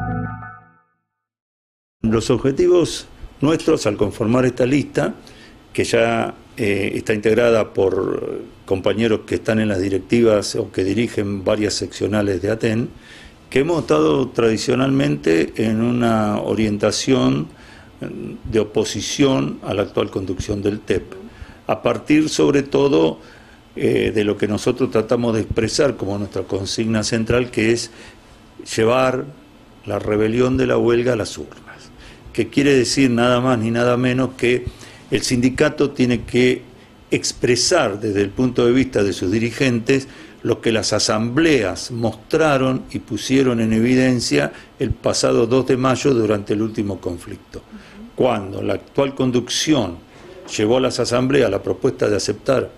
Los objetivos nuestros al conformar esta lista, que ya está integrada por compañeros que están en las directivas o que dirigen varias seccionales de ATEN, que hemos estado tradicionalmente en una orientación de oposición a la actual conducción del TEP, a partir sobre todo de lo que nosotros tratamos de expresar como nuestra consigna central, que es llevar la rebelión de la huelga a las urnas, que quiere decir nada más ni nada menos que el sindicato tiene que expresar desde el punto de vista de sus dirigentes lo que las asambleas mostraron y pusieron en evidencia el pasado 2 de mayo durante el último conflicto, cuando la actual conducción llevó a las asambleas la propuesta de aceptar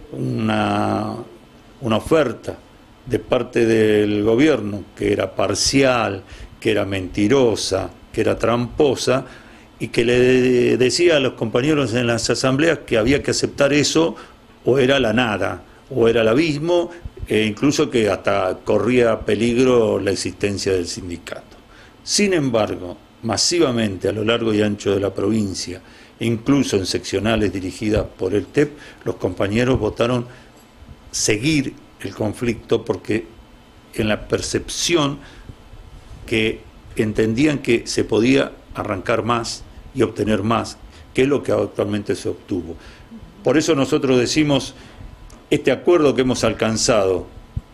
una oferta de parte del gobierno que era parcial, que era mentirosa, que era tramposa, y que le decía a los compañeros en las asambleas que había que aceptar eso, o era la nada, o era el abismo, e incluso que hasta corría peligro la existencia del sindicato. Sin embargo, masivamente a lo largo y ancho de la provincia, incluso en seccionales dirigidas por el TEP, los compañeros votaron seguir el conflicto porque en la percepción que entendían que se podía arrancar más y obtener más, que es lo que actualmente se obtuvo. Por eso nosotros decimos, este acuerdo que hemos alcanzado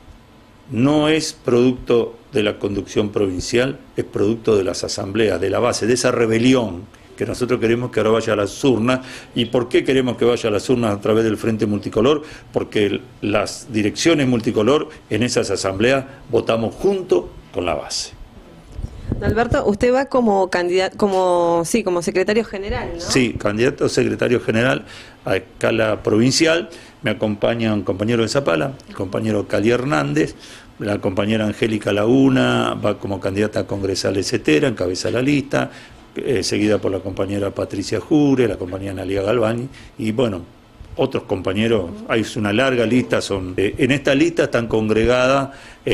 no es producto de la conducción provincial, es producto de las asambleas, de la base, de esa rebelión que nosotros queremos que ahora vaya a las urnas. ¿Y por qué queremos que vaya a las urnas a través del Frente Multicolor? Porque las direcciones multicolor en esas asambleas votamos junto con la base. Alberto, usted va como candidato, como secretario general, ¿no? Sí, candidato a secretario general a escala provincial. Me acompaña un compañero de Zapala, el compañero Cali Hernández, la compañera Angélica Laguna va como candidata a congresal etcétera, encabeza la lista, seguida por la compañera Patricia Jure, la compañera Analia Galvani, y bueno, otros compañeros. Hay una larga lista, en esta lista están congregadas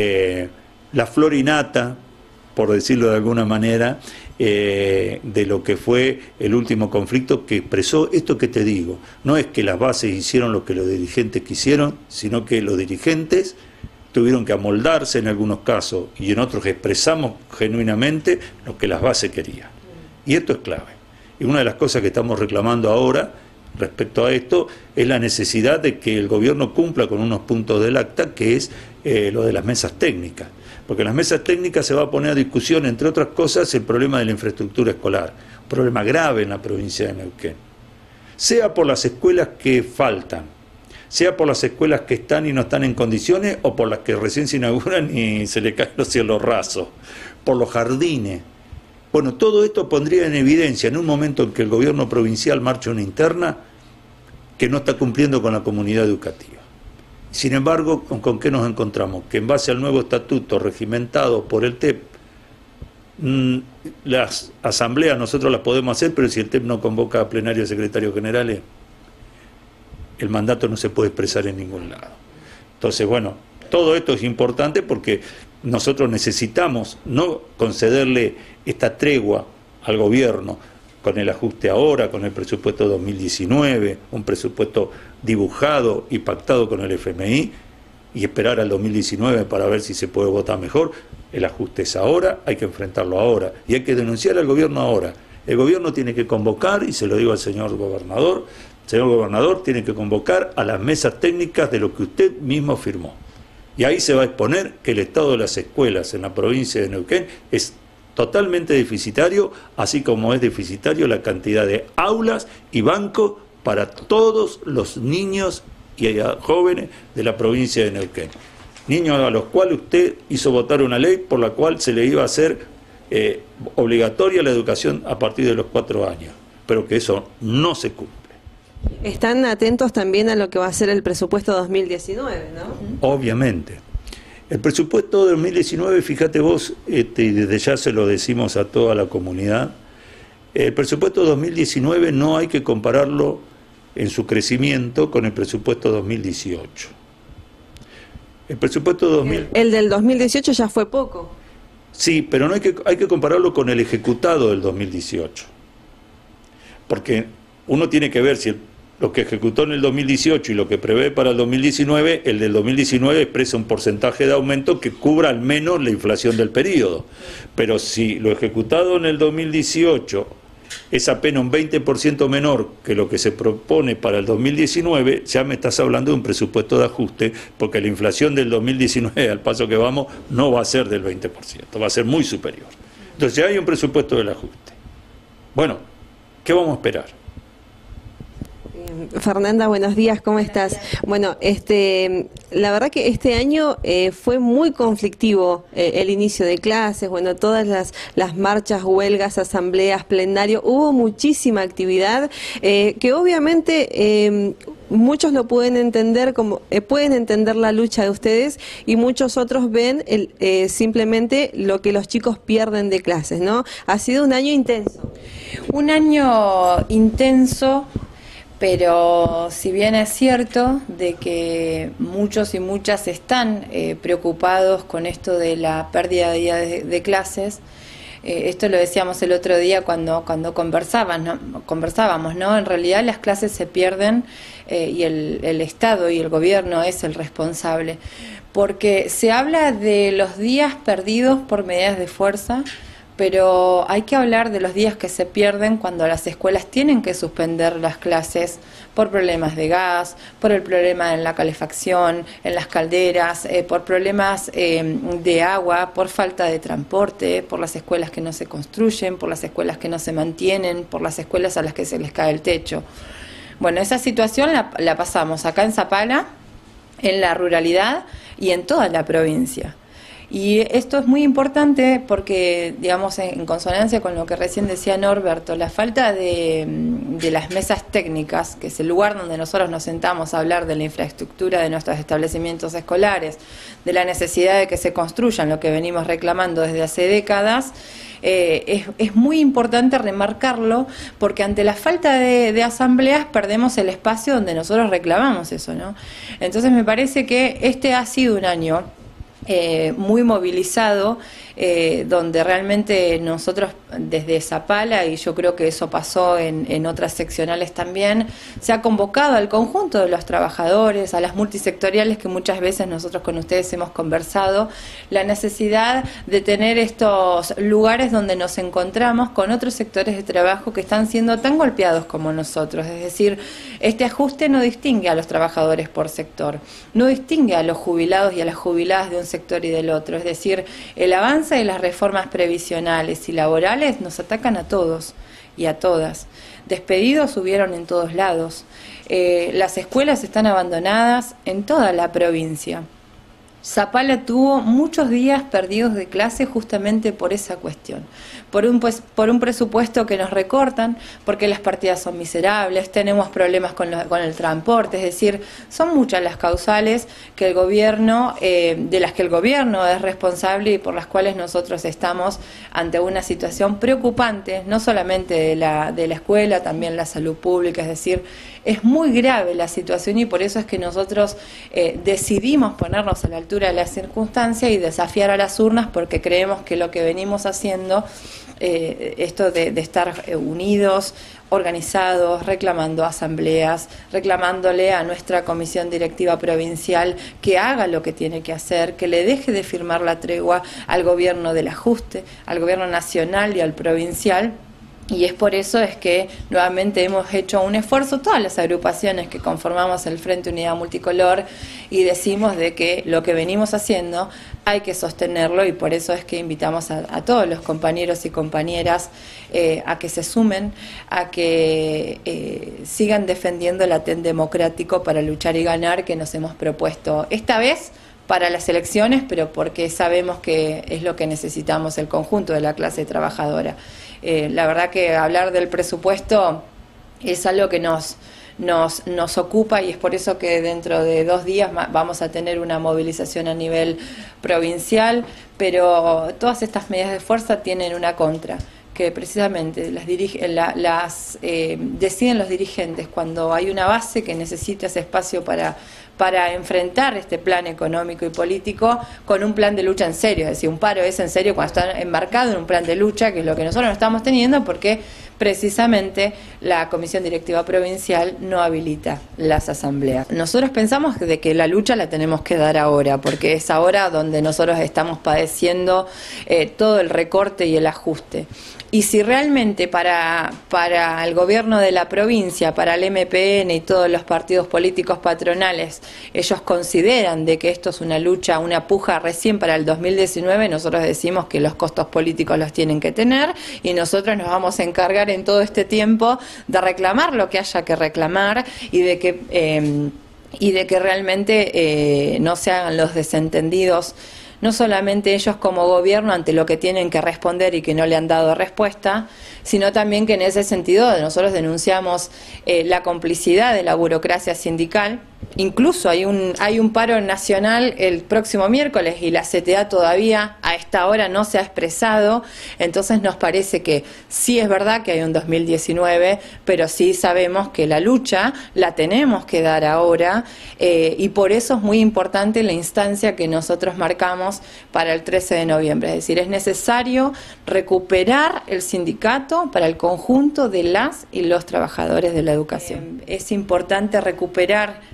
la flor y nata, por decirlo de alguna manera, de lo que fue el último conflicto, que expresó esto que te digo. No es que las bases hicieron lo que los dirigentes quisieron, sino que los dirigentes tuvieron que amoldarse en algunos casos y en otros expresamos genuinamente lo que las bases querían. Y esto es clave. Y una de las cosas que estamos reclamando ahora respecto a esto es la necesidad de que el gobierno cumpla con unos puntos del acta, que es lo de las mesas técnicas. Porque en las mesas técnicas se va a poner a discusión, entre otras cosas, el problema de la infraestructura escolar, un problema grave en la provincia de Neuquén. Sea por las escuelas que faltan, sea por las escuelas que están y no están en condiciones, o por las que recién se inauguran y se le caen los cielos rasos, por los jardines. Bueno, todo esto pondría en evidencia, en un momento en que el gobierno provincial marcha una interna, que no está cumpliendo con la comunidad educativa. Sin embargo, ¿con qué nos encontramos? Que en base al nuevo estatuto regimentado por el TEP, las asambleas nosotros las podemos hacer, pero si el TEP no convoca a plenario de secretarios generales, el mandato no se puede expresar en ningún lado. Entonces, bueno, todo esto es importante porque nosotros necesitamos no concederle esta tregua al gobierno con el ajuste ahora, con el presupuesto 2019, un presupuesto dibujado y pactado con el FMI, y esperar al 2019 para ver si se puede votar mejor. El ajuste es ahora, hay que enfrentarlo ahora, y hay que denunciar al gobierno ahora. El gobierno tiene que convocar, y se lo digo al señor gobernador tiene que convocar a las mesas técnicas de lo que usted mismo firmó. Y ahí se va a exponer que el estado de las escuelas en la provincia de Neuquén es totalmente deficitario, así como es deficitario la cantidad de aulas y bancos para todos los niños y jóvenes de la provincia de Neuquén. Niños a los cuales usted hizo votar una ley por la cual se le iba a hacer obligatoria la educación a partir de los 4 años, pero que eso no se cumple. Están atentos también a lo que va a ser el presupuesto 2019, ¿no? Obviamente. El presupuesto de 2019, fíjate vos, y desde ya se lo decimos a toda la comunidad, el presupuesto 2019 no hay que compararlo en su crecimiento con el presupuesto 2018. El presupuesto 2000... El del 2018 ya fue poco. Sí, pero no hay que compararlo con el ejecutado del 2018. Porque uno tiene que ver si lo que ejecutó en el 2018 y lo que prevé para el 2019, el del 2019 expresa un porcentaje de aumento que cubra al menos la inflación del periodo. Pero si lo ejecutado en el 2018 es apenas un 20% menor que lo que se propone para el 2019, ya me estás hablando de un presupuesto de ajuste, porque la inflación del 2019, al paso que vamos, no va a ser del 20%, va a ser muy superior. Entonces ya hay un presupuesto del ajuste. Bueno, ¿qué vamos a esperar? Fernanda, buenos días, ¿cómo estás? Bueno, la verdad que este año fue muy conflictivo el inicio de clases, bueno, todas las marchas, huelgas, asambleas, plenarios, hubo muchísima actividad que obviamente muchos lo pueden entender como pueden entender la lucha de ustedes y muchos otros ven simplemente lo que los chicos pierden de clases, ¿no? Ha sido un año intenso. Un año intenso. Pero si bien es cierto de que muchos y muchas están preocupados con esto de la pérdida de días de clases, esto lo decíamos el otro día cuando conversábamos, ¿no? En realidad las clases se pierden y el Estado y el gobierno es el responsable, porque se habla de los días perdidos por medidas de fuerza, pero hay que hablar de los días que se pierden cuando las escuelas tienen que suspender las clases por problemas de gas, por el problema en la calefacción, en las calderas, por problemas de agua, por falta de transporte, por las escuelas que no se construyen, por las escuelas que no se mantienen, por las escuelas a las que se les cae el techo. Bueno, esa situación la pasamos acá en Zapala, en la ruralidad y en toda la provincia. Y esto es muy importante porque, digamos, en consonancia con lo que recién decía Norberto, la falta de las mesas técnicas, que es el lugar donde nosotros nos sentamos a hablar de la infraestructura de nuestros establecimientos escolares, de la necesidad de que se construyan lo que venimos reclamando desde hace décadas, es muy importante remarcarlo porque ante la falta de asambleas perdemos el espacio donde nosotros reclamamos eso, ¿no? Entonces me parece que este ha sido un año muy movilizado, donde realmente nosotros desde Zapala, y yo creo que eso pasó en otras seccionales también, se ha convocado al conjunto de los trabajadores, a las multisectoriales que muchas veces nosotros con ustedes hemos conversado, la necesidad de tener estos lugares donde nos encontramos con otros sectores de trabajo que están siendo tan golpeados como nosotros. Es decir, este ajuste no distingue a los trabajadores por sector, no distingue a los jubilados y a las jubiladas de un sector y del otro. Es decir, el avance de las reformas previsionales y laborales nos atacan a todos y a todas. Despedidos hubieron en todos lados. Las escuelas están abandonadas en toda la provincia. Zapala tuvo muchos días perdidos de clase justamente por esa cuestión, por un presupuesto que nos recortan, porque las partidas son miserables, tenemos problemas con el transporte, es decir, son muchas las causales que el gobierno, de las que el gobierno es responsable y por las cuales nosotros estamos ante una situación preocupante, no solamente de la escuela, también la salud pública, es decir, es muy grave la situación y por eso es que nosotros decidimos ponernos a la altura de la circunstancia y desafiar a las urnas porque creemos que lo que venimos haciendo, esto de estar unidos, organizados, reclamando asambleas, reclamándole a nuestra comisión directiva provincial que haga lo que tiene que hacer, que le deje de firmar la tregua al gobierno del ajuste, al gobierno nacional y al provincial. Y es por eso es que nuevamente hemos hecho un esfuerzo, todas las agrupaciones que conformamos el Frente Unidad Multicolor, y decimos de que lo que venimos haciendo hay que sostenerlo y por eso es que invitamos a todos los compañeros y compañeras a que se sumen, a que sigan defendiendo el ATEN democrático para luchar y ganar que nos hemos propuesto esta vez para las elecciones, pero porque sabemos que es lo que necesitamos el conjunto de la clase trabajadora. La verdad que hablar del presupuesto es algo que nos ocupa y es por eso que dentro de 2 días vamos a tener una movilización a nivel provincial, pero todas estas medidas de fuerza tienen una contra, que precisamente deciden los dirigentes cuando hay una base que necesita ese espacio para para enfrentar este plan económico y político con un plan de lucha en serio. Es decir, un paro es en serio cuando está enmarcado en un plan de lucha, que es lo que nosotros no estamos teniendo, porque precisamente la Comisión Directiva Provincial no habilita las asambleas. Nosotros pensamos de que la lucha la tenemos que dar ahora, porque es ahora donde nosotros estamos padeciendo todo el recorte y el ajuste. Y si realmente para el gobierno de la provincia, para el MPN y todos los partidos políticos patronales, ellos consideran de que esto es una lucha, una puja recién para el 2019, nosotros decimos que los costos políticos los tienen que tener y nosotros nos vamos a encargar en todo este tiempo de reclamar lo que haya que reclamar y de que realmente no se hagan los desentendidos, no solamente ellos como gobierno ante lo que tienen que responder y que no le han dado respuesta, sino también que en ese sentido nosotros denunciamos la complicidad de la burocracia sindical. Incluso hay un paro nacional el próximo miércoles y la CTA todavía a esta hora no se ha expresado, entonces nos parece que sí es verdad que hay un 2019, pero sí sabemos que la lucha la tenemos que dar ahora y por eso es muy importante la instancia que nosotros marcamos para el 13 de noviembre, es decir, es necesario recuperar el sindicato para el conjunto de las y los trabajadores de la educación. Es importante recuperar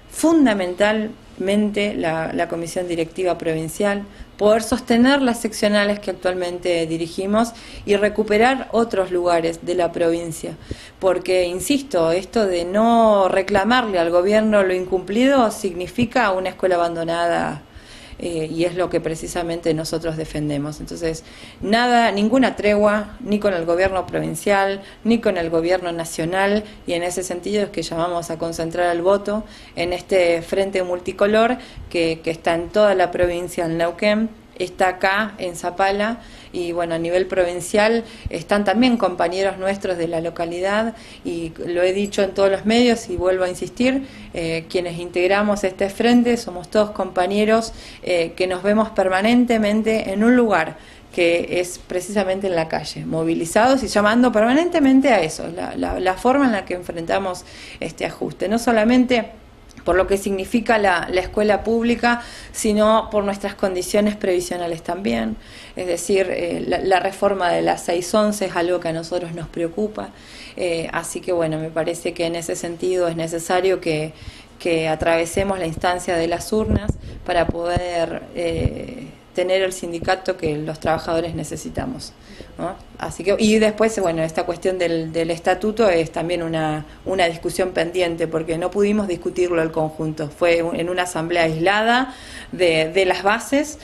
fundamentalmente la Comisión Directiva Provincial, poder sostener las seccionales que actualmente dirigimos y recuperar otros lugares de la provincia, porque, insisto, esto de no reclamarle al gobierno lo incumplido significa una escuela abandonada. Y es lo que precisamente nosotros defendemos. Entonces, ninguna tregua, ni con el gobierno provincial, ni con el gobierno nacional, y en ese sentido es que llamamos a concentrar el voto en este frente multicolor que está en toda la provincia del Neuquén, está acá en Zapala, y bueno, a nivel provincial están también compañeros nuestros de la localidad, y lo he dicho en todos los medios y vuelvo a insistir, quienes integramos este frente somos todos compañeros que nos vemos permanentemente en un lugar que es precisamente en la calle, movilizados y llamando permanentemente a eso, la forma en la que enfrentamos este ajuste, no solamente por lo que significa la escuela pública, sino por nuestras condiciones previsionales también. Es decir, la reforma de la 611 es algo que a nosotros nos preocupa. Así que bueno, me parece que en ese sentido es necesario que atravesemos la instancia de las urnas para poder tener el sindicato que los trabajadores necesitamos, ¿no? Así que, y después, bueno, esta cuestión del estatuto es también una discusión pendiente, porque no pudimos discutirlo al conjunto, fue en una asamblea aislada de las bases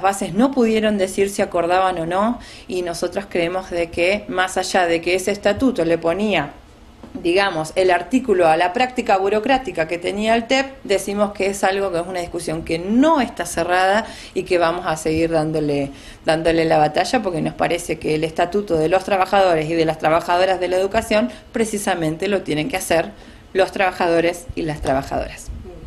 no pudieron decir si acordaban o no, y nosotros creemos de que, más allá de que ese estatuto le ponía, digamos, el artículo a la práctica burocrática que tenía el TEP, decimos que es algo que es una discusión que no está cerrada y que vamos a seguir dándole la batalla, porque nos parece que el estatuto de los trabajadores y de las trabajadoras de la educación precisamente lo tienen que hacer los trabajadores y las trabajadoras.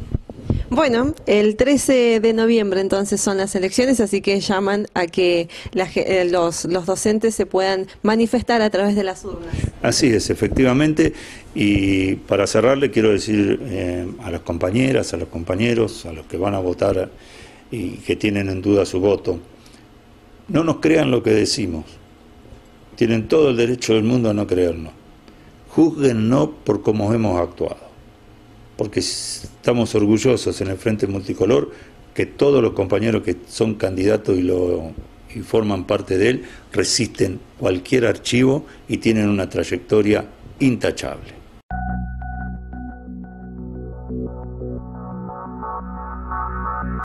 Bueno, el 13 de noviembre entonces son las elecciones, así que llaman a que los docentes se puedan manifestar a través de las urnas. Así es, efectivamente, y para cerrar le quiero decir a las compañeras, a los compañeros, a los que van a votar y que tienen en duda su voto, no nos crean lo que decimos, tienen todo el derecho del mundo a no creernos, júzguennos por cómo hemos actuado, porque estamos orgullosos en el Frente Multicolor que todos los compañeros que son candidatos y forman parte de él resisten cualquier archivo y tienen una trayectoria intachable.